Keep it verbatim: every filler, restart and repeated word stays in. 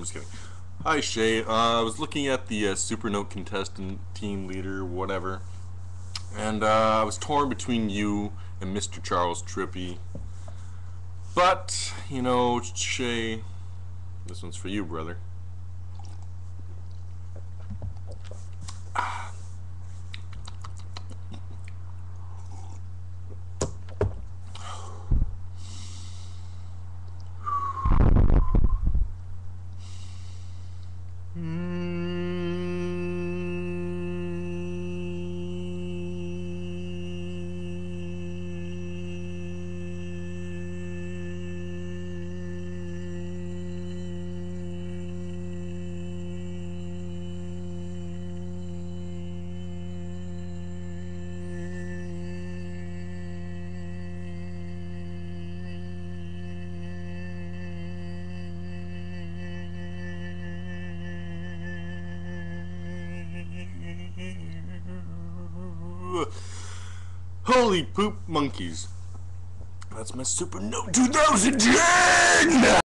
I'm just kidding. Hi Shay, uh, I was looking at the uh, Supernote contestant, team leader, whatever, and uh, I was torn between you and Mister Charles Trippy. But, you know, Shay, this one's for you, brother. Holy poop monkeys. That's my Supernote twenty ten!